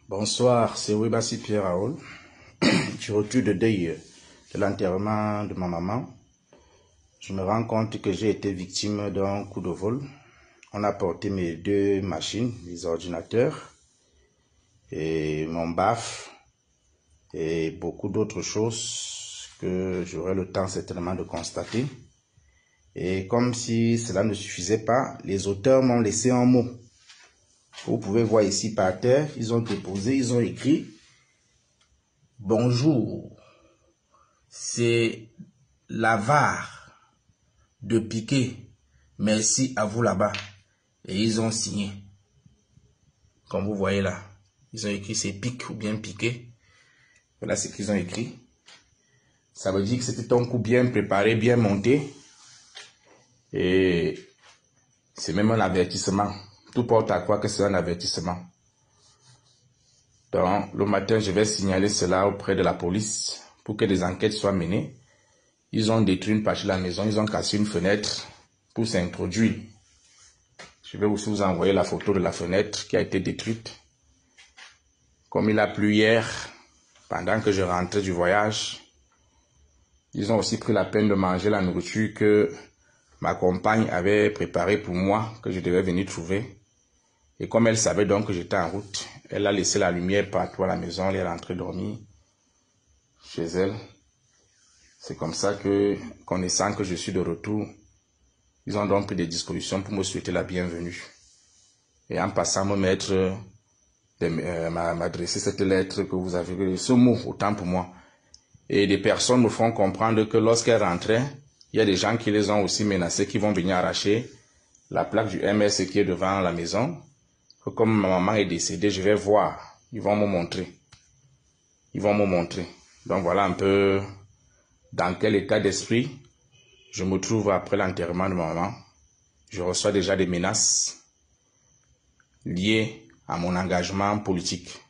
Bonsoir, c'est Webassi Pierre Raoul. Du retour de deuil de l'enterrement de ma maman, je me rends compte que j'ai été victime d'un coup de vol. On a porté mes deux machines, les ordinateurs, et mon BAF, et beaucoup d'autres choses que j'aurai le temps certainement de constater. Et comme si cela ne suffisait pas, les auteurs m'ont laissé un mot. Vous pouvez voir ici par terre, ils ont déposé, ils ont écrit « Bonjour, c'est l'avare de Piqué, merci à vous là-bas ». Et ils ont signé. Comme vous voyez là, ils ont écrit c'est Pique ou bien Piqué. Voilà ce qu'ils ont écrit. Ça veut dire que c'était un coup bien préparé, bien monté. Et c'est même un avertissement. Tout porte à croire que c'est un avertissement. Donc, le matin, je vais signaler cela auprès de la police pour que des enquêtes soient menées. Ils ont détruit une partie de la maison, ils ont cassé une fenêtre pour s'introduire. Je vais aussi vous envoyer la photo de la fenêtre qui a été détruite. Comme il a plu hier, pendant que je rentrais du voyage, ils ont aussi pris la peine de manger la nourriture que ma compagne avait préparée pour moi, que je devais venir trouver. Et comme elle savait donc que j'étais en route, elle a laissé la lumière partout à la maison, elle est rentrée dormir chez elle. C'est comme ça que, connaissant que je suis de retour, ils ont donc pris des dispositions pour me souhaiter la bienvenue. Et en passant me mettre, m'adresser cette lettre que vous avez, ce mot, autant pour moi. Et des personnes me font comprendre que lorsqu'elles rentraient, il y a des gens qui les ont aussi menacés, qui vont venir arracher la plaque du MS qui est devant la maison. Que comme ma maman est décédée, je vais voir. Ils vont me montrer. Ils vont me montrer. Donc voilà un peu dans quel état d'esprit je me trouve après l'enterrement de ma maman. Je reçois déjà des menaces liées à mon engagement politique.